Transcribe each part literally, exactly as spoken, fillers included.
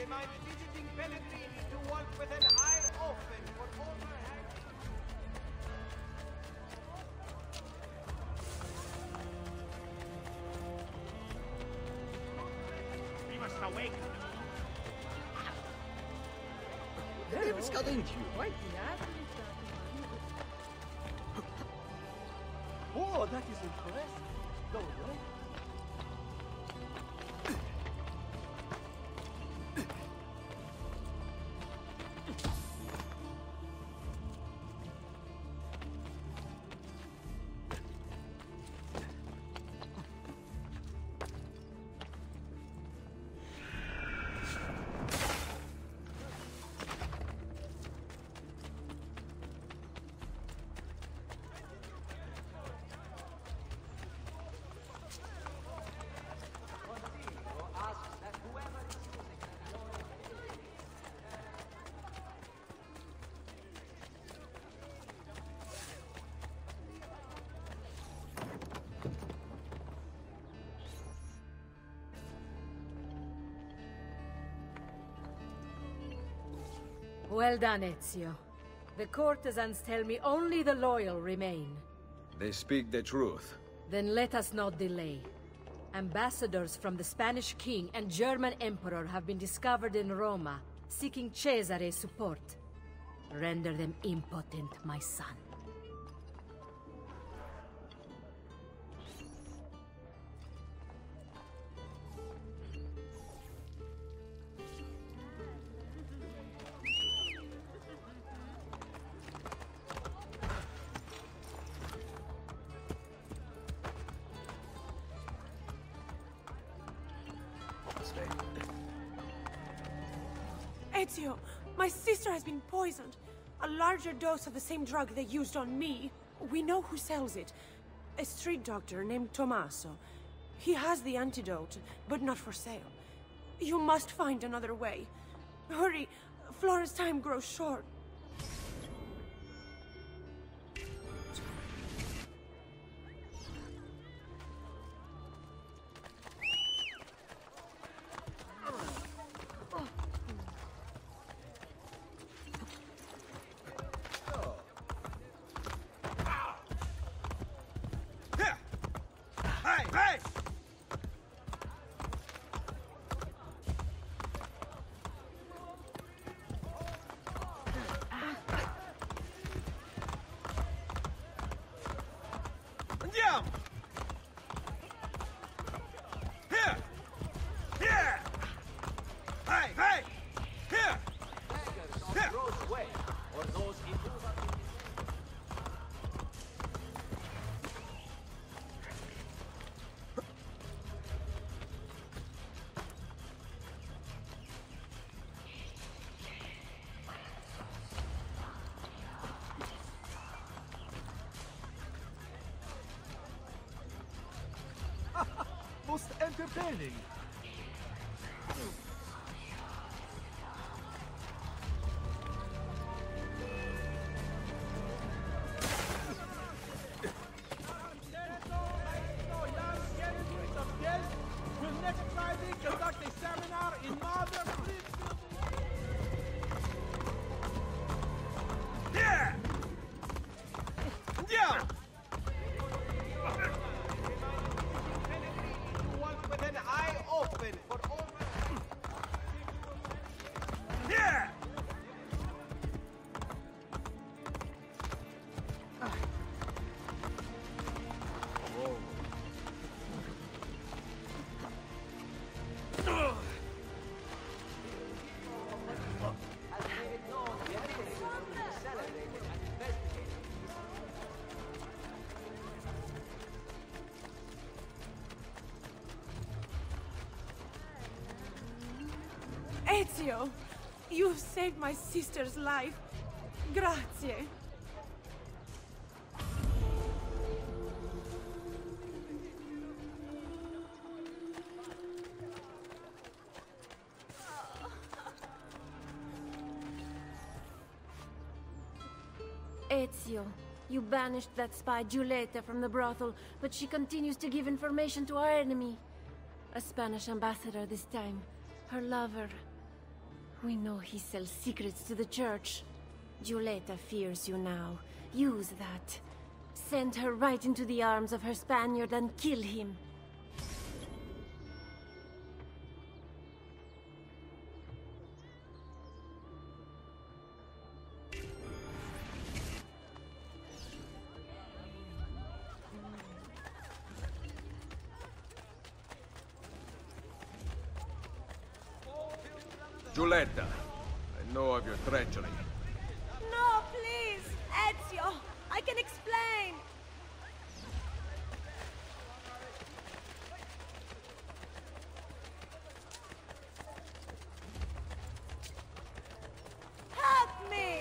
remind visiting Pellegrini to walk with an eye open for overhang. We must awaken them. Devo scadenti. Oh, that is impressive. Go away. Well done, Ezio. The courtesans tell me only the loyal remain. They speak the truth. Then let us not delay. Ambassadors from the Spanish king and German emperor have been discovered in Roma, seeking Cesare's support. Render them impotent, my son. Ezio, my sister has been poisoned. A larger dose of the same drug they used on me. We know who sells it. A street doctor named Tommaso. He has the antidote, but not for sale. You must find another way. Hurry, Flora's time grows short. Most entertaining. Will next Friday conduct a seminar in modern Yeah! Yeah! With an eye open for over. Yeah! Ezio, you've saved my sister's life. Grazie. Ezio, you banished that spy Giulietta from the brothel, but she continues to give information to our enemy. A Spanish ambassador this time. Her lover. We know he sells secrets to the church. Giulietta fears you now. Use that. Send her right into the arms of her Spaniard and kill him. Giulietta, I know of your treachery. No, please! Ezio! I can explain! Help me!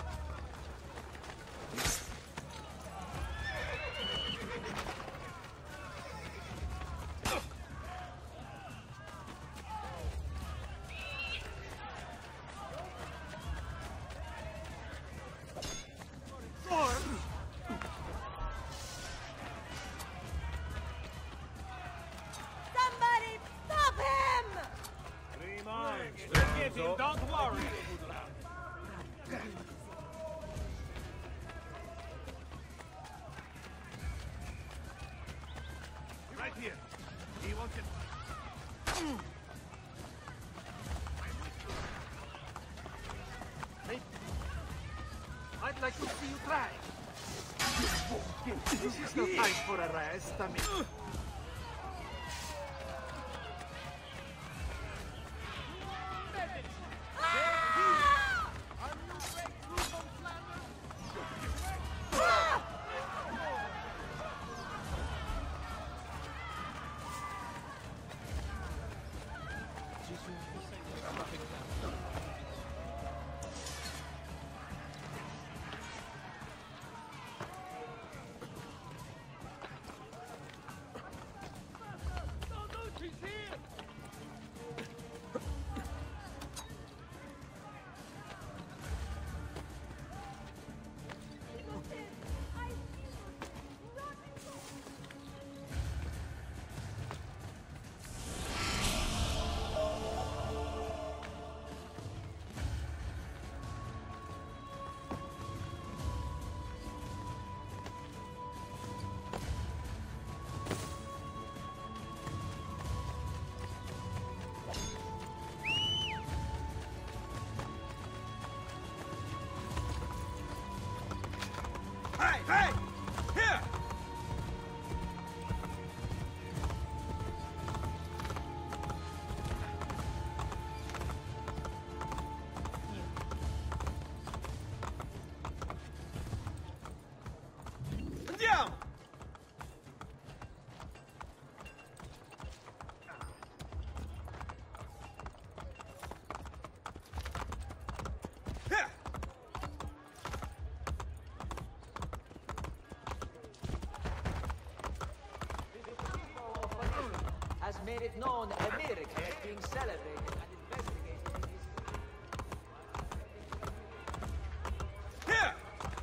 Somebody stop him! Three minds. Let's get him, don't worry. Right here. He wants it. I'd like to see you try. This is no time for a rest, I mean. Hey, hey! Here! Andiamo! Here! has made it known America is being celebrated and investigated in his... Here!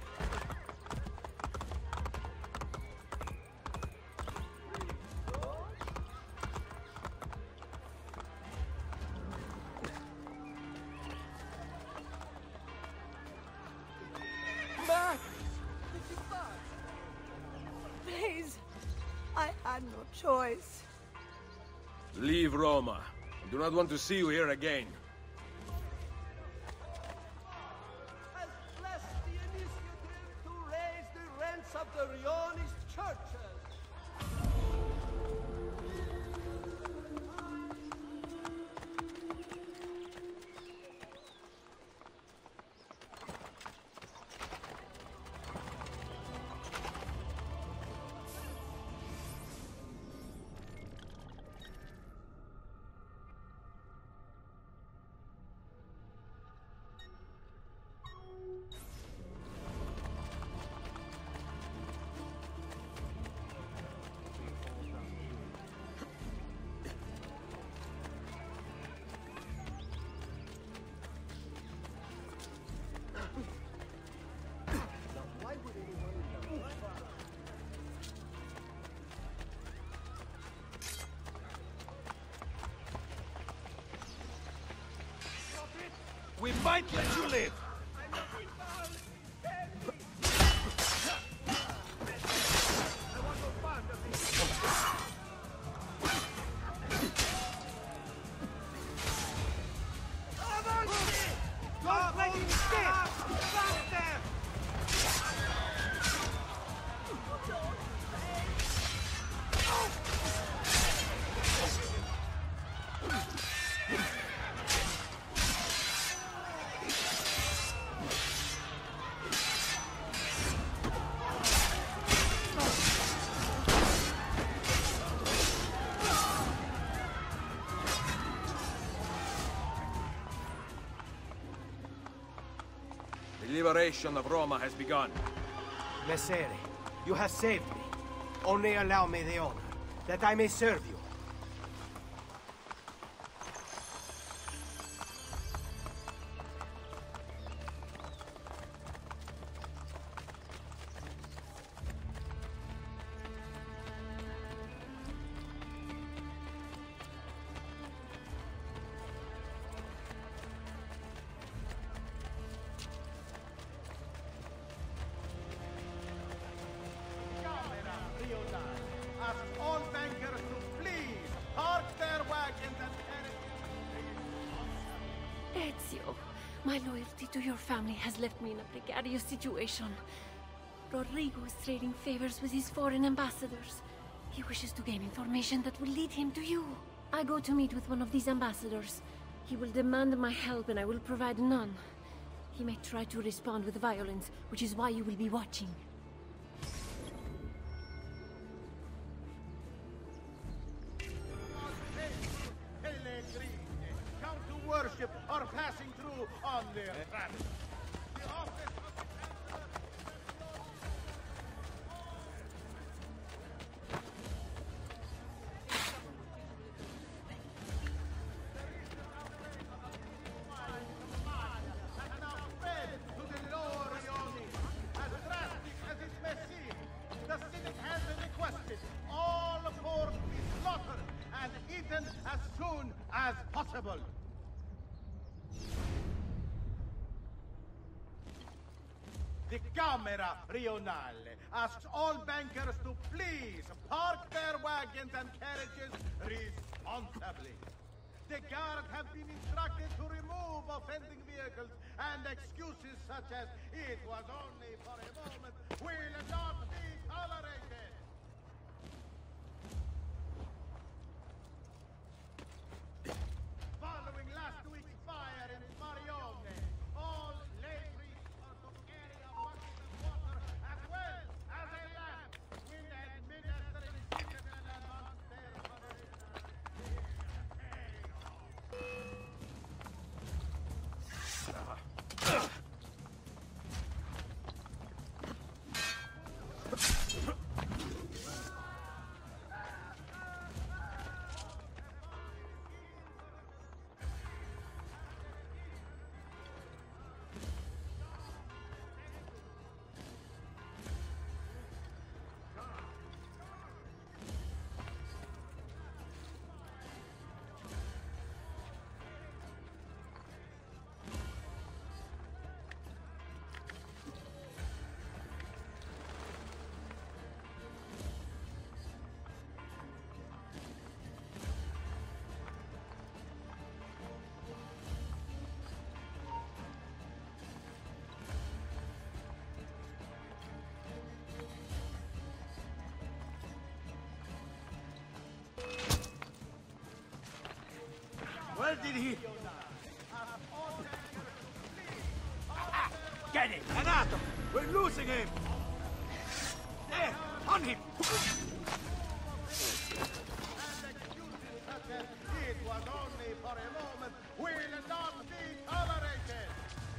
Please, I had no choice. Leave Roma. I do not want to see you here again. Has blessed the initiative to raise the rents of the Rionist churches. We might let you live! Don't let him escape! Stop them! The liberation of Roma has begun. Messere, you have saved me. Only allow me the honor, that I may serve you. Ask all bankers to please park their wagons and carriages. Ezio, my loyalty to your family has left me in a precarious situation. Rodrigo is trading favors with his foreign ambassadors. He wishes to gain information that will lead him to you. I go to meet with one of these ambassadors. He will demand my help and I will provide none. He may try to respond with violence, which is why you will be watching. Come to worship or passing through on their travels. The office of the Chancellor... and now spread to the lower Rioni. As drastic as it may seem, the Senate has requested all pork be slaughtered and eaten as soon as possible. The Camera Rionale asks all bankers to please park their wagons and carriages responsibly. The guard have been instructed to remove offending vehicles, and excuses such as "it was only for a moment" will not be tolerated. Following last week's fire in Marione, all lay priests are to carry a bucket of water as well as a lamp. Will administer in citizen amongst their parishioners. Where did he... Get it! Anato! We're losing him! There! On him! It was only for a moment, will not be tolerated.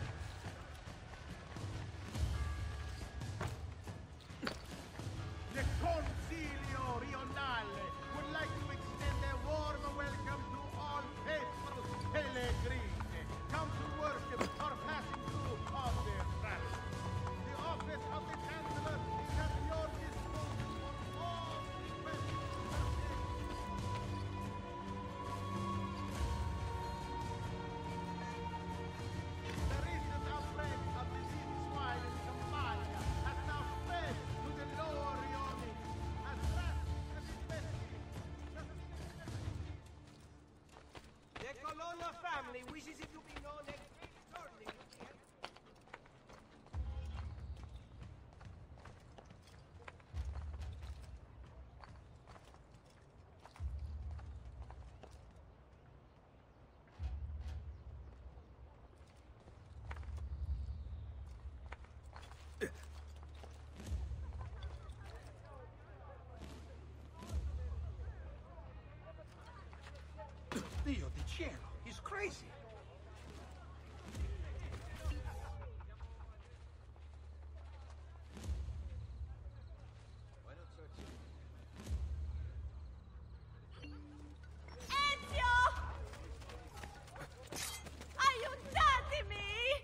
The Concilio Rionale would like to extend a warm welcome to all faithful pellegrini. Come to worship or passing through on their travels. The office of the Chancellor is at your disposal for all requests. Your family wishes it to be known as returning. Dio di cielo, he's crazy. Ezio! Aiutatemi!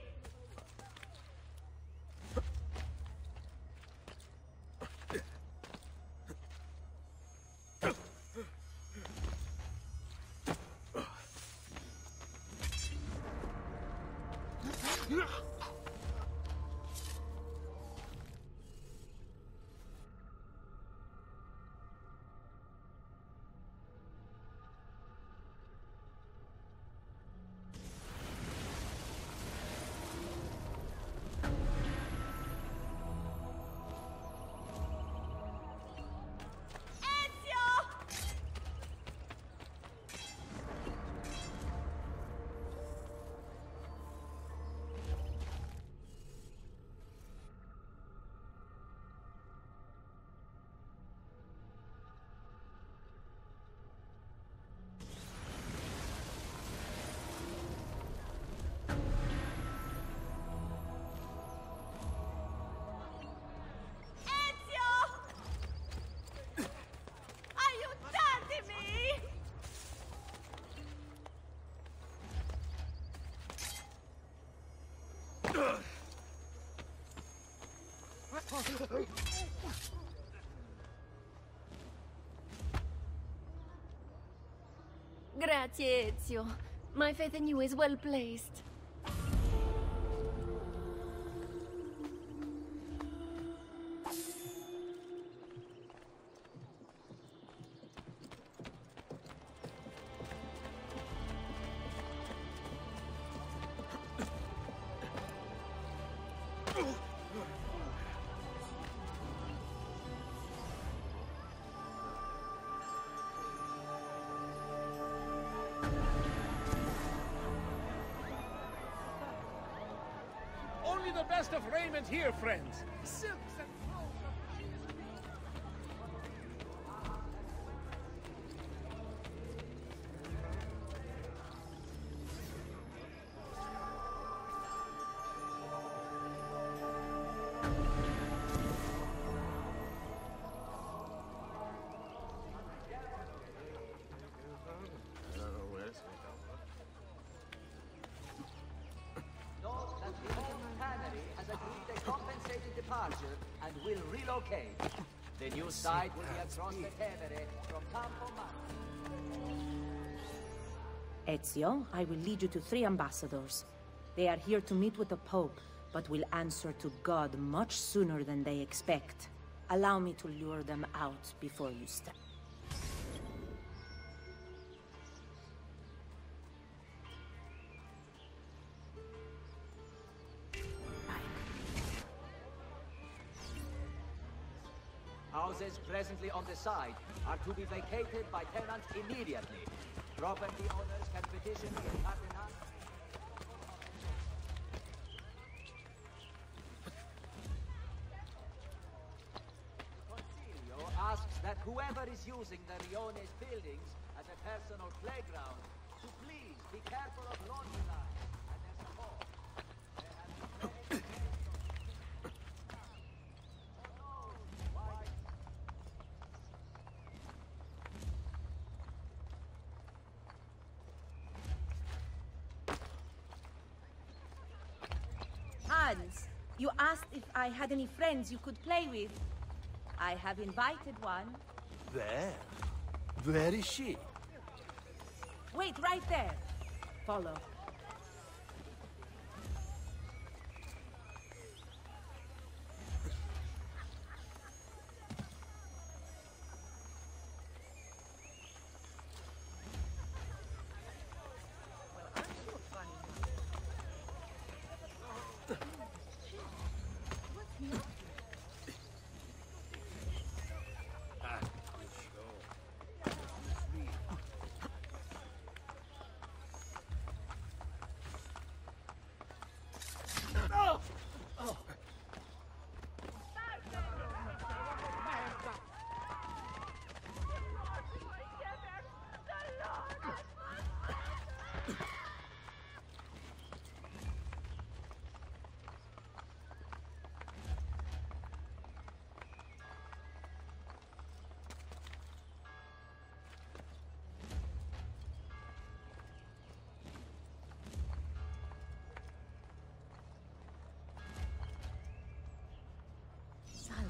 Grazie, Ezio. My faith in you is well placed. Only the best of raiment here, friends. Silks and Note that the whole tannery has agreed a compensated departure and will relocate. The new site will be across the Tevere from Campo Marte. Ezio, I will lead you to three ambassadors. They are here to meet with the Pope, but will answer to God much sooner than they expect. Allow me to lure them out before you step. Houses presently on the site are to be vacated by tenants immediately. Property owners can petition the Cardinal. Concilio asks that whoever is using the Rione's buildings as a personal playground to please be careful of laundry lines and their support. There have been many Hans, you asked if I had any friends you could play with. I have invited one. There? Where is she? Wait, right there. Follow.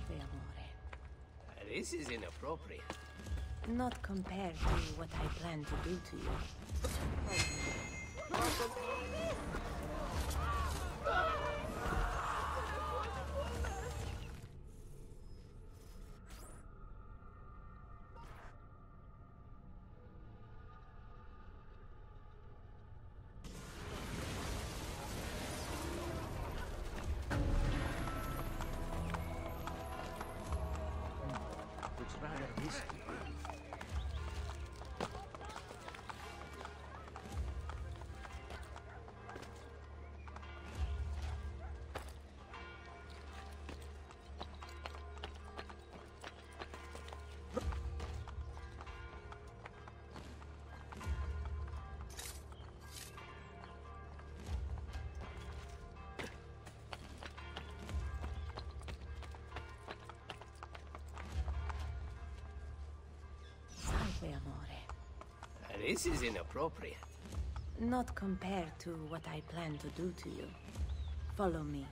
Salve, amore. This is inappropriate. Not compared to what I plan to do to you. Looks rather risky. Salve, amore. This is inappropriate. Not compared to what I plan to do to you. Follow me.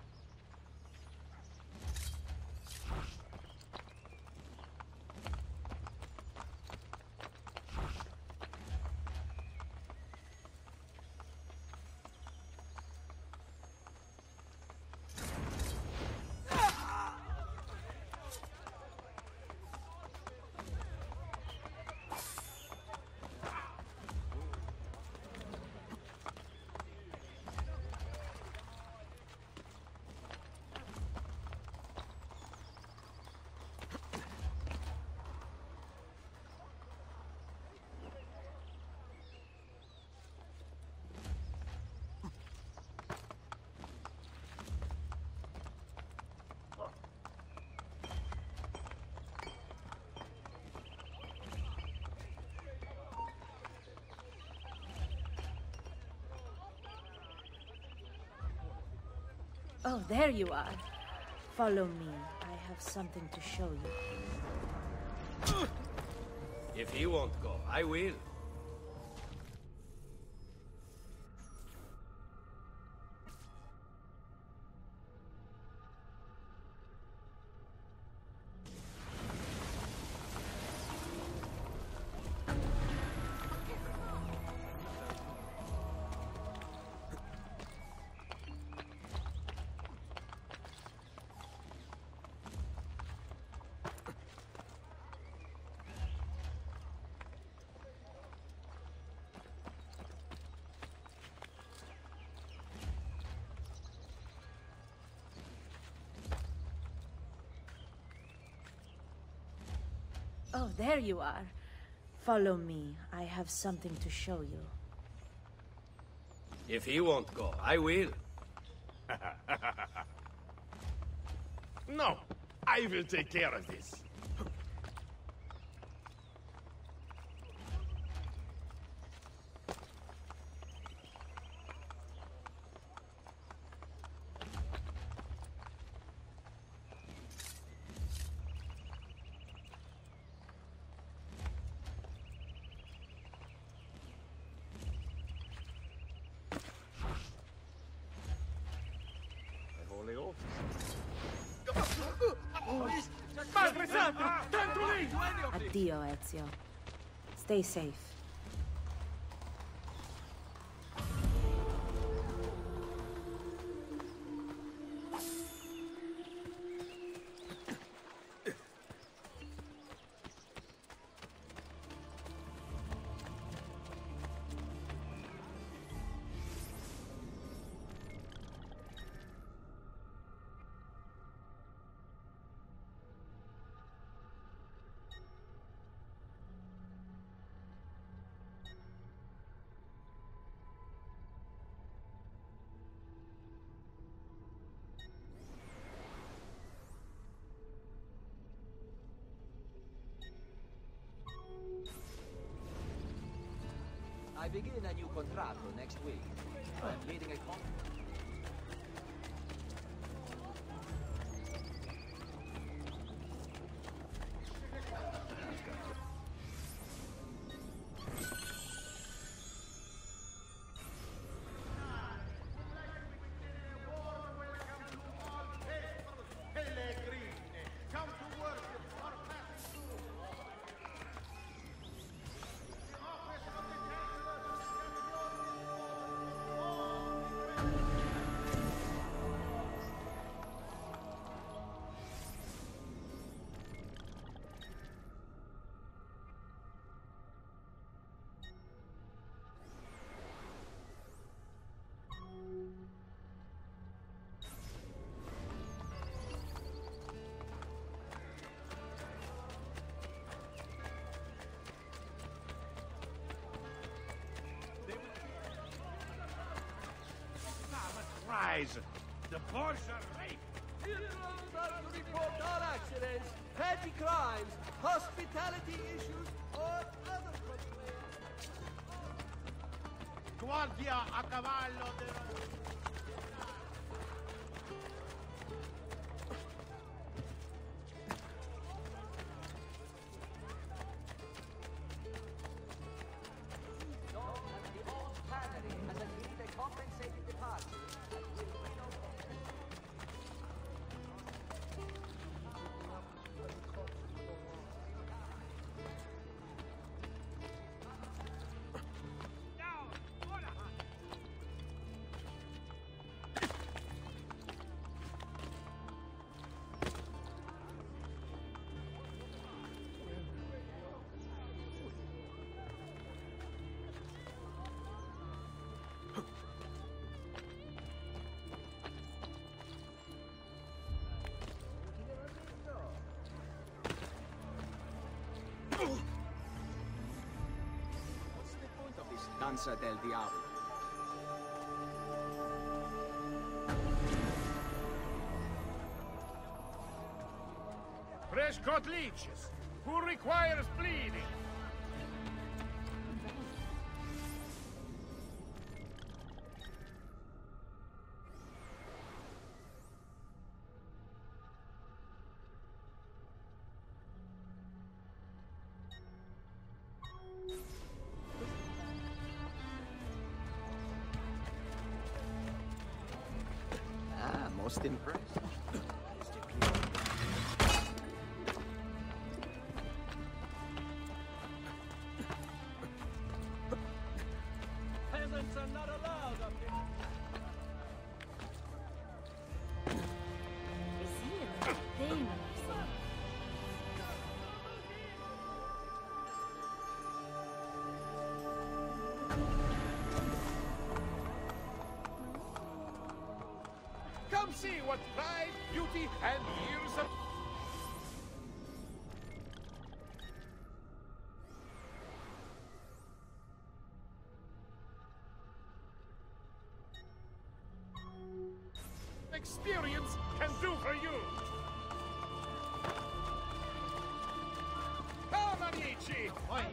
Oh, there you are. Follow me. I have something to show you. If he won't go, I will. Oh, there you are. Follow me. I have something to show you. If he won't go, I will. No, I will take care of this. Addio, Ezio. Stay safe. I begin a new contratto next week. I'm leading a con... Pellegrini, surprise! The Porsche are rape! Heroes are to report all accidents, petty crimes, hospitality issues, or other complaints. Guardia a cavallo de... Know that the old tannery has agreed a compensating departure and will relocate. What's the point of this Danza del Diablo? Fresh-cut leeches! Who requires bleeding? Ah, most impressed. Peasants are not allowed up here. Come see what pride, beauty, and years of... experience can do for you. Come, amici!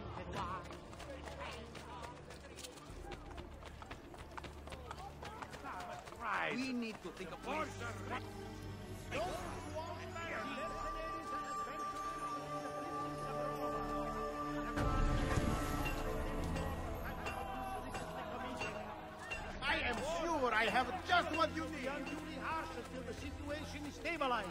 We need to think of ways. I am sure I have just what you need. Be unduly harsh until the situation is stabilized.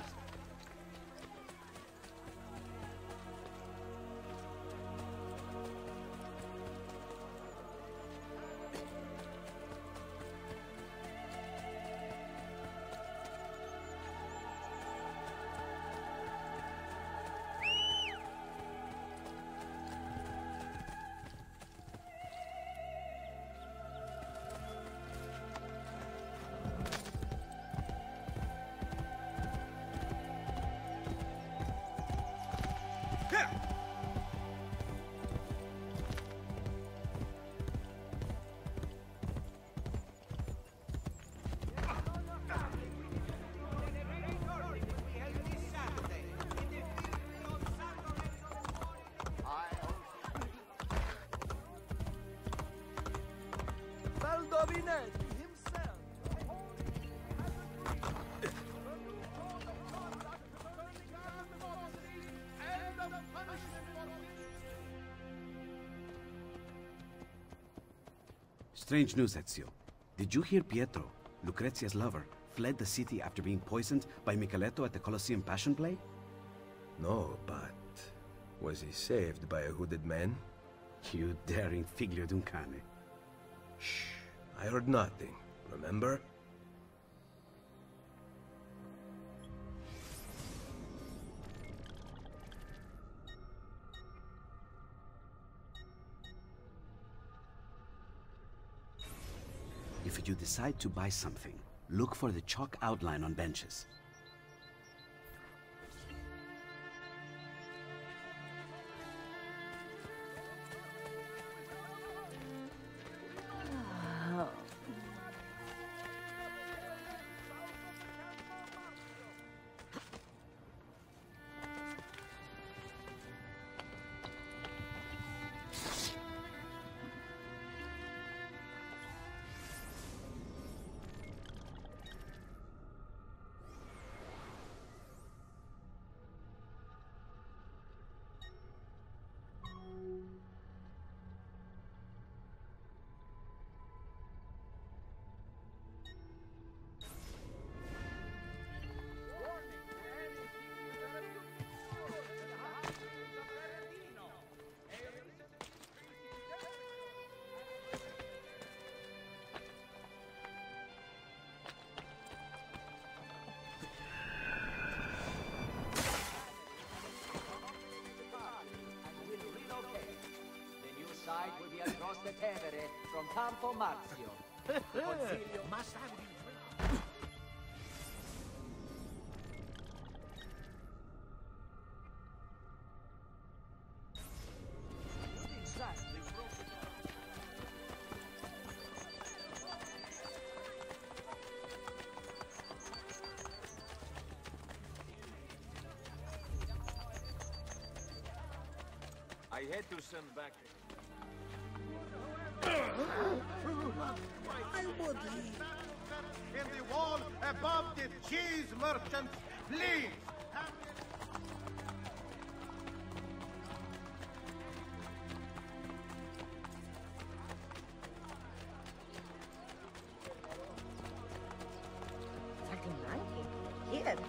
Baldovinetti himself. Strange news, Ezio. Did you hear Pietro, Lucrezia's lover, fled the city after being poisoned by Micheletto at the Colosseum Passion Play? No, but... was he saved by a hooded man? You daring figlio d'un cane. Shh. I heard nothing, remember? If you decide to buy something, look for the chalk outline on benches. de Tevere from Campo Marzio. Consiglio. Must have I had to send back. I would leave. In the wall above the cheese merchants, please. Here.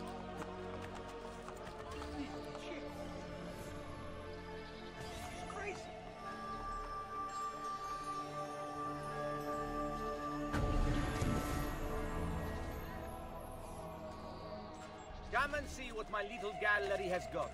Come and see what my little gallery has got.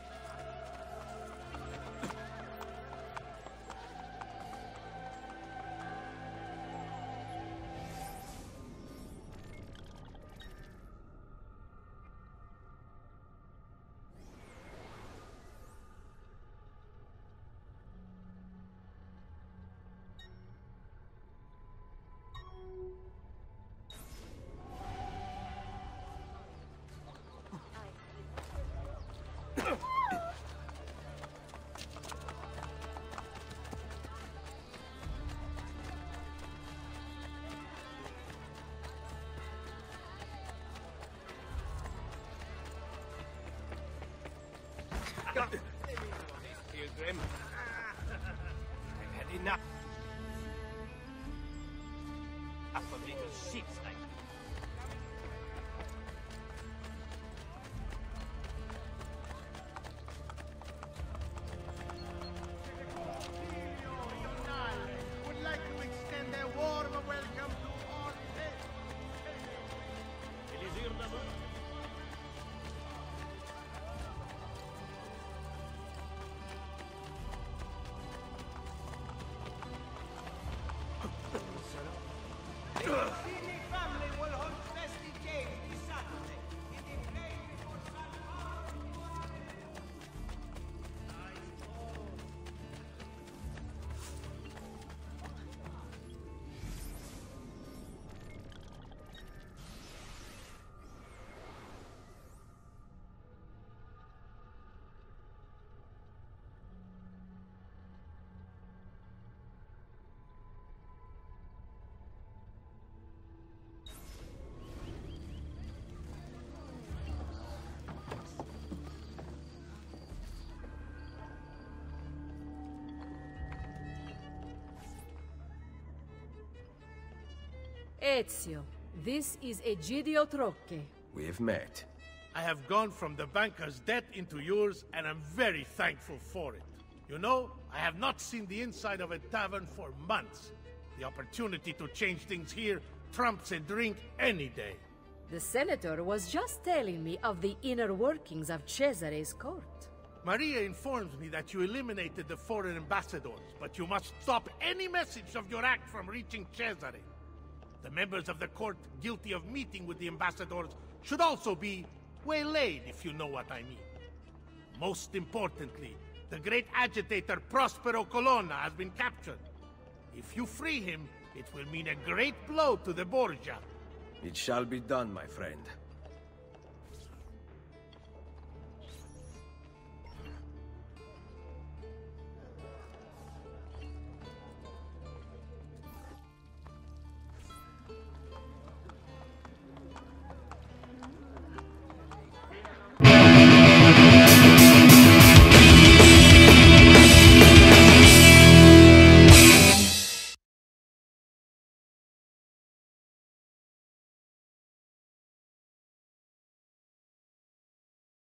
Pilgrim. I've had enough. Enough of little shits like you. Would like to extend a warm welcome to all guests. The Fini family will hold festive games this Saturday in the play before San Ezio, this is Egidio Trocche. We've met. I have gone from the banker's debt into yours, and I'm very thankful for it. You know, I have not seen the inside of a tavern for months. The opportunity to change things here trumps a drink any day. The senator was just telling me of the inner workings of Cesare's court. Maria informs me that you eliminated the foreign ambassadors, but you must stop any message of your act from reaching Cesare. The members of the court guilty of meeting with the ambassadors should also be waylaid, if you know what I mean. Most importantly, the great agitator Prospero Colonna has been captured. If you free him, it will mean a great blow to the Borgia. It shall be done, my friend.